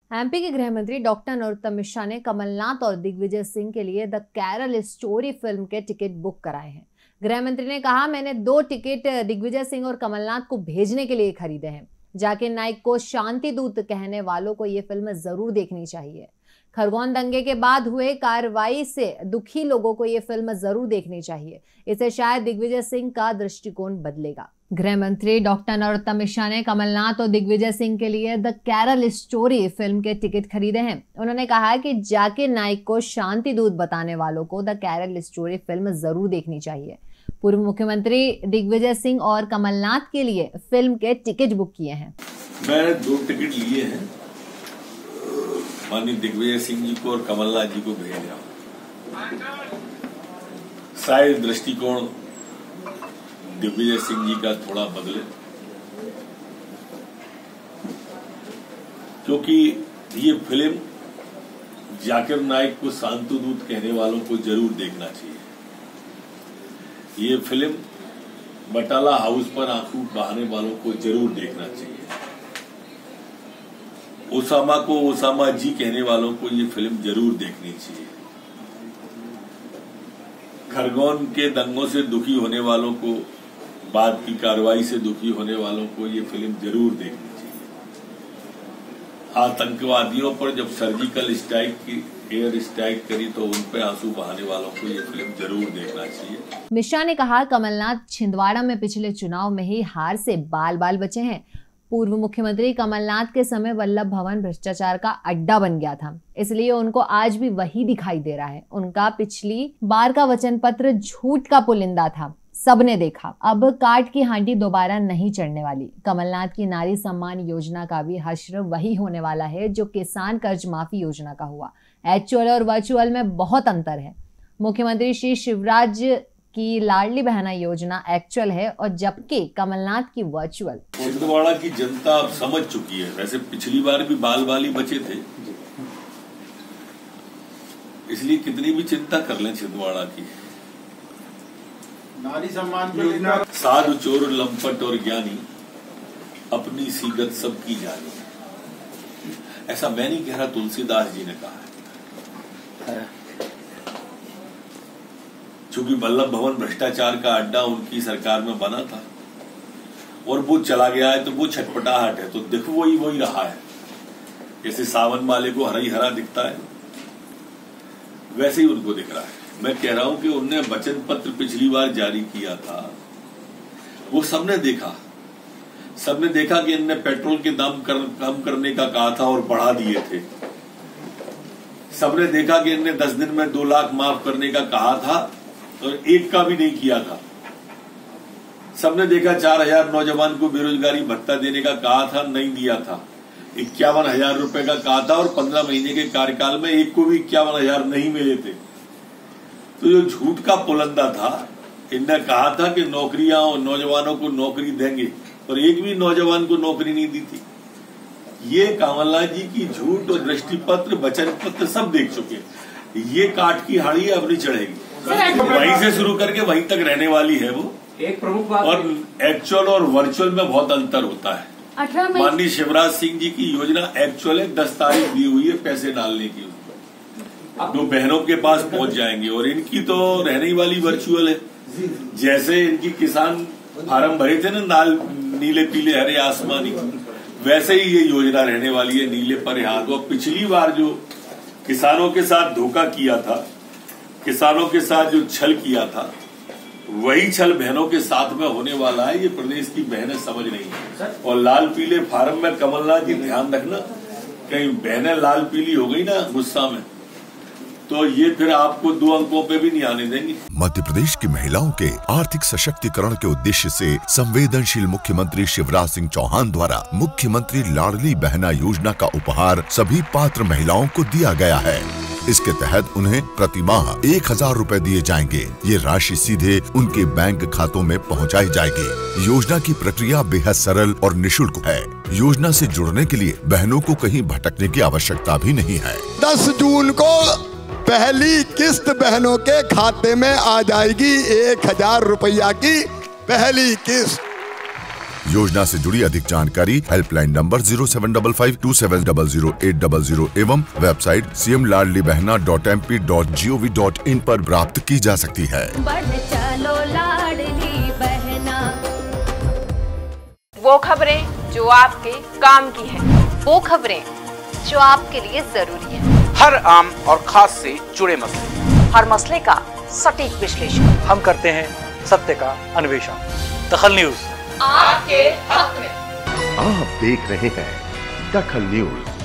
MP के गृह मंत्री डॉक्टर नरोत्तम मिश्रा ने कमलनाथ और दिग्विजय सिंह के लिए द कैरल स्टोरी फिल्म के टिकट बुक कराए हैं। गृह मंत्री ने कहा, मैंने 2 टिकट दिग्विजय सिंह और कमलनाथ को भेजने के लिए खरीदे हैं। जाकिर नाइक को शांति दूत कहने वालों को ये फिल्म जरूर देखनी चाहिए। खरगोन दंगे के बाद हुए कार्रवाई से दुखी लोगों को ये फिल्म जरूर देखनी चाहिए। इससे शायद दिग्विजय सिंह का दृष्टिकोण बदलेगा। गृह मंत्री डॉक्टर नरोत्तम मिश्रा ने कमलनाथ और दिग्विजय सिंह के लिए द कैरल स्टोरी फिल्म के टिकट खरीदे हैं। उन्होंने कहा कि जाकिर नाइक को शांति दूत बताने वालों को द कैरल स्टोरी फिल्म जरूर देखनी चाहिए। पूर्व मुख्यमंत्री दिग्विजय सिंह और कमलनाथ के लिए फिल्म के टिकट बुक किए हैं। मैंने 2 टिकट लिए हैं, माननीय दिग्विजय सिंह जी को और कमलनाथ जी को भेजा। शायद दृष्टिकोण दिग्विजय सिंह जी का थोड़ा बदले, क्योंकि ये फिल्म जाकिर नाइक को शांति दूत कहने वालों को जरूर देखना चाहिए। ये फिल्म बटाला हाउस पर आंसू बहाने वालों को जरूर देखना चाहिए। ओसामा को ओसामा जी कहने वालों को ये फिल्म जरूर देखनी चाहिए। खरगोन के दंगों से दुखी होने वालों को, बाद की कार्रवाई से दुखी होने वालों को ये फिल्म जरूर देखनी चाहिए। आतंकवादियों पर जब सर्जिकल स्ट्राइक की एयर स्ट्राइक करी तो उन पर आंसू बहाने वालों को ये फिल्म जरूर देखना चाहिए। मिश्रा ने कहा, कमलनाथ छिंदवाड़ा में पिछले चुनाव में ही हार से बाल बाल बचे हैं। पूर्व मुख्यमंत्री कमलनाथ के समय वल्लभ भवन भ्रष्टाचार का अड्डा बन गया था, इसलिए उनको आज भी वही दिखाई दे रहा है। उनका पिछली बार का वचन पत्र झूठ का पुलिंदा था, सबने देखा। अब काट की हांडी दोबारा नहीं चढ़ने वाली। कमलनाथ की नारी सम्मान योजना का भी हश्र वही होने वाला है जो किसान कर्ज माफी योजना का हुआ। एक्चुअल और वर्चुअल में बहुत अंतर है। मुख्यमंत्री श्री शिवराज की लाडली बहना योजना एक्चुअल है और जबकि कमलनाथ की वर्चुअल। छिंदवाड़ा की जनता अब समझ चुकी है। वैसे पिछली बार भी बाल बाल ही बचे थे, इसलिए कितनी भी चिंता कर लें छिंदवाड़ा की। नारी सम्मान योजना, साधु चोर लंपट और ज्ञानी अपनी सीगत सबकी जानी, ऐसा मैं नहीं कह रहा, तुलसीदास जी ने कहा है। चूंकि वल्लभ भवन भ्रष्टाचार का अड्डा उनकी सरकार में बना था और वो चला गया है तो वो छटपटाहट है, तो दिख वही रहा है। जैसे सावन वाले को हरा ही हरा दिखता है, वैसे ही उनको दिख रहा है। मैं कह रहा हूं कि उनने वचन पत्र पिछली बार जारी किया था, वो सबने देखा कि इनने पेट्रोल के दाम कम करने का कहा था और बढ़ा दिए थे। सबने देखा कि इनने 10 दिन में 2 लाख माफ करने का कहा था और 1 का भी नहीं किया था। सबने देखा 4000 नौजवान को बेरोजगारी भत्ता देने का कहा था, नहीं दिया था। 51,000 रुपए का कहा था और 15 महीने के कार्यकाल में 1 को भी 51,000 नहीं मिले थे। तो जो झूठ का पुलंदा था, इनने कहा था कि नौकरियां और नौजवानों को नौकरी देंगे और 1 भी नौजवान को नौकरी नहीं दी थी। ये कमलनाथ जी की झूठ और दृष्टि पत्र, वचन पत्र सब देख चुके। ये काट की हाड़ी अब नहीं चढ़ेगी, वहीं से शुरू करके वहीं तक रहने वाली है वो। एक प्रमुख बात, और एक्चुअल और वर्चुअल में बहुत अंतर होता है। माननीय शिवराज सिंह जी की योजना एक्चुअल है, 10 तारीख दी हुई है पैसे डालने की, तो बहनों के पास पहुंच जाएंगे। और इनकी तो रहने वाली वर्चुअल है। जैसे इनकी किसान फार्म भरे थे ना, लाल नीले पीले हरे आसमानी, वैसे ही ये योजना रहने वाली है, नीले पर हाथ। और पिछली बार जो किसानों के साथ धोखा किया था, किसानों के साथ जो छल किया था, वही छल बहनों के साथ में होने वाला है। ये प्रदेश की बहनें समझ रही हैं। और लाल पीले फार्म में कमलनाथ जी ध्यान रखना, कहीं बहनें लाल पीली हो गई ना गुस्सा में, तो ये फिर आपको 2 अंकों पे भी नहीं आने देंगे। मध्य प्रदेश की महिलाओं के आर्थिक सशक्तिकरण के उद्देश्य से संवेदनशील मुख्यमंत्री शिवराज सिंह चौहान द्वारा मुख्यमंत्री लाडली बहना योजना का उपहार सभी पात्र महिलाओं को दिया गया है। इसके तहत उन्हें प्रति माह 1000 रुपए दिए जाएंगे। ये राशि सीधे उनके बैंक खातों में पहुंचाई जाएगी। योजना की प्रक्रिया बेहद सरल और निःशुल्क है। योजना से जुड़ने के लिए बहनों को कहीं भटकने की आवश्यकता भी नहीं है। 10 जून को पहली किस्त बहनों के खाते में आ जाएगी। 1000 रुपया की पहली किस्त। योजना से जुड़ी अधिक जानकारी हेल्पलाइन नंबर 075527000800 एवं वेबसाइट cmladlibehna.mp.gov.in पर प्राप्त की जा सकती है। बढ़ चलो लाडली बहना। वो खबरें जो आपके काम की हैं, वो खबरें जो आपके लिए जरूरी है, हर आम और खास से जुड़े मसले, हर मसले का सटीक विश्लेषण हम करते हैं सत्य का अन्वेषण। दखल न्यूज आपके हक में। आप देख रहे हैं दखल न्यूज।